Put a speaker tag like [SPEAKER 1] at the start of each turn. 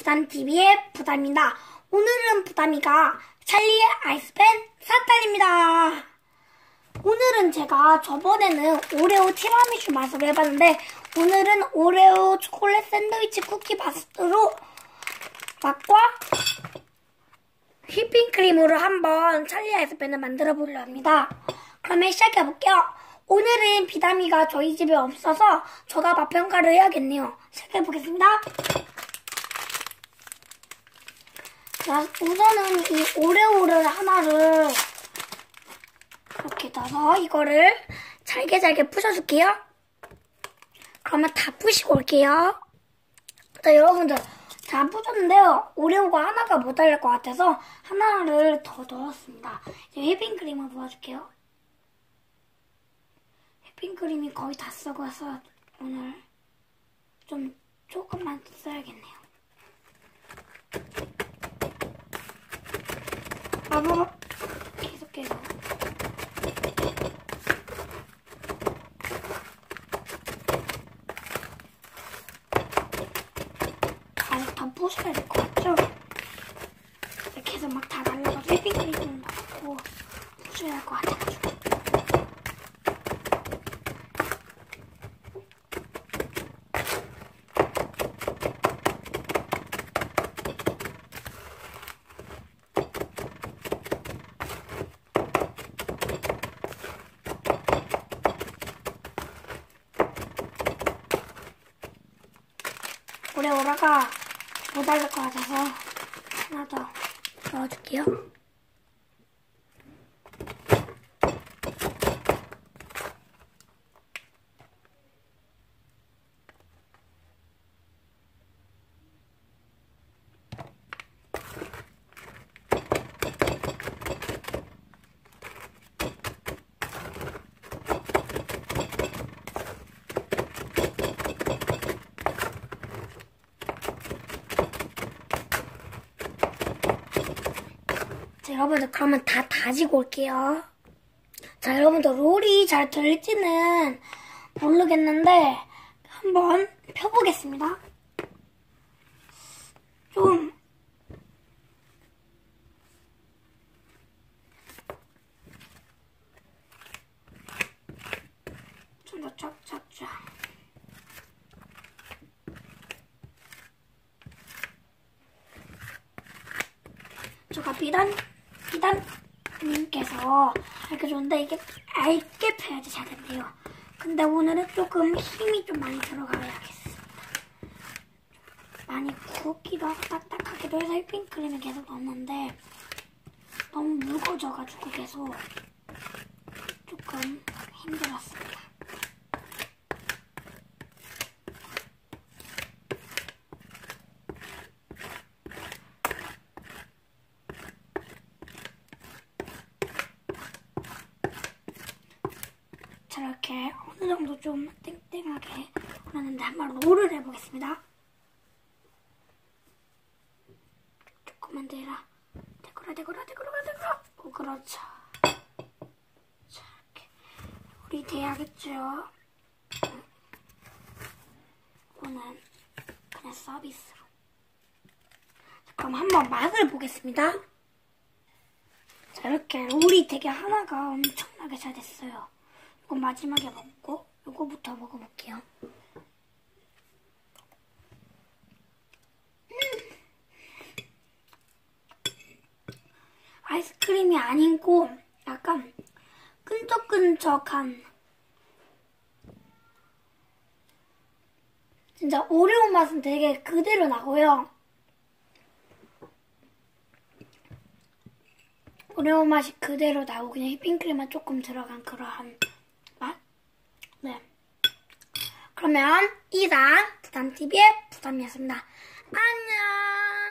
[SPEAKER 1] 부담TV의 부담입니다. 오늘은 부담이가 찰리의 아이스팬 사탈입니다. 오늘은 제가 저번에는 오레오 티라미슈 맛으로 해봤는데 오늘은 오레오 초콜릿 샌드위치 쿠키 맛으로 맛과 휘핑크림으로 한번 찰리 아이스팬을 만들어 보려 합니다. 그러면 시작해볼게요. 오늘은 비담이가 저희 집에 없어서 제가 맛평가를 해야겠네요. 시작해보겠습니다. 자, 우선은 이 오레오를 하나를 이렇게 넣어서 이거를 잘게 부셔줄게요. 그러면 다 부시고 올게요. 자, 여러분들 다 부셨는데요. 오레오가 하나가 모자랄 것 같아서 하나를 더 넣었습니다. 이제 휘핑크림을 부어줄게요. 휘핑크림이 거의 다 썩어서 오늘 좀 조금만 써야겠네요. 계속해서 아직 더 부셔야 될 것 같죠? 이렇게 해서 막 다 날라가서 휘핑크림 넣고 부셔야 할 것 같아가지고 오레오라가 모자랄 것 같아서 하나 더 넣어줄게요. 자, 여러분들 그러면 다 다지고 올게요. 자, 여러분들 롤이 잘 될지는 모르겠는데 한번 펴보겠습니다. 좀 더 쫙쫙쫙. 제가 비단님께서 알려줬는데 이게 얇게 펴야지 잘 된대요. 근데 오늘은 조금 힘이 좀 많이 들어가야겠습니다. 많이 굵기도 하고 딱딱하기도 해서 휘핑크림을 계속 넣었는데 너무 무거워져가지고 계속 조금 힘들었습니다. 이렇게 어느 정도 좀 땡땡하게 그러는데 한번 롤을 해보겠습니다. 조금만 더 해라. 데코라. 오, 그렇죠. 자, 이렇게 롤이 돼야겠죠. 이거는 그냥 서비스로. 자, 그럼 한번 맛을 보겠습니다. 자, 이렇게 롤이 되게 하나가 엄청나게 잘 됐어요. 이거 마지막에 먹고 이거부터 먹어볼게요. 아이스크림이 아니고 약간 끈적끈적한 진짜 오레오 맛은 되게 그대로 나고요. 오레오 맛이 그대로 나고 그냥 휘핑크림만 조금 들어간 그러한 맛? 네. 그러면 이상 부담TV의 부담이었습니다. 안녕!